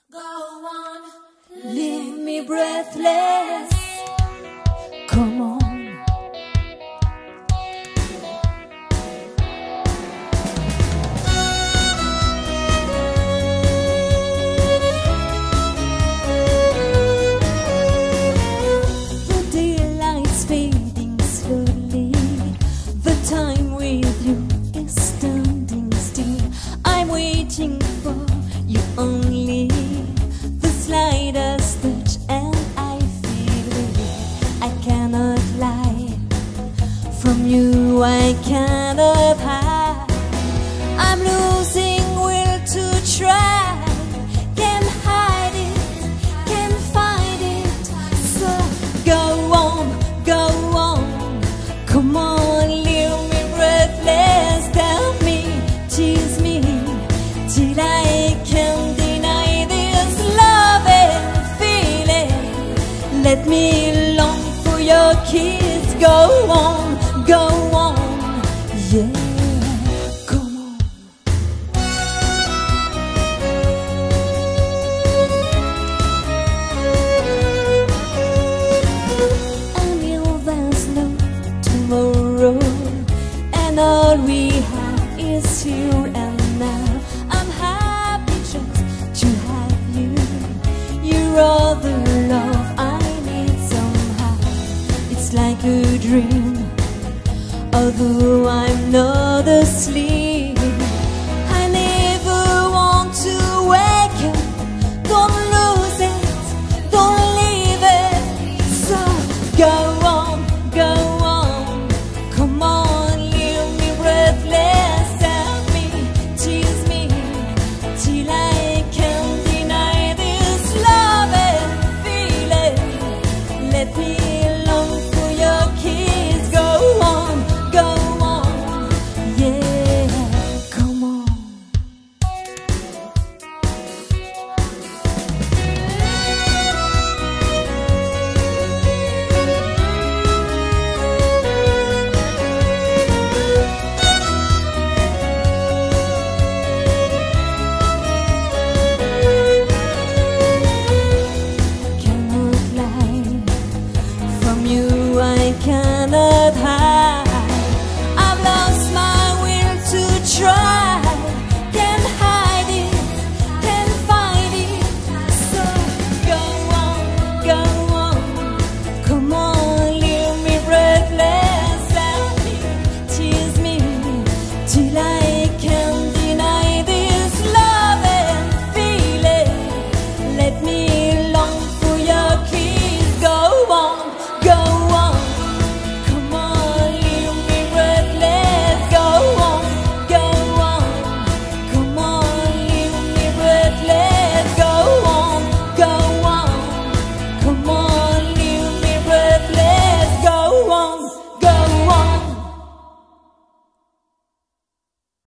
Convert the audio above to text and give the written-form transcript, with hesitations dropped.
Go on, leave me breathless. Come on. The daylight's fading slowly. The time with you is standing still. I'm waiting for you only. The slightest touch and I feel it. I cannot lie. From you I cannot hide. I'm losing will to try. Can't hide it, can't find it. So go on, go on. Come on, leave me breathless. Tell me, tease me, till I can deny this love and feeling. Let me long for your kiss. Go on, go on, yeah. Come on. I know there's no tomorrow, and all we have is here and now. I'm happy just to have you. You're all the love I need somehow. It's like a dream, although I'm not asleep.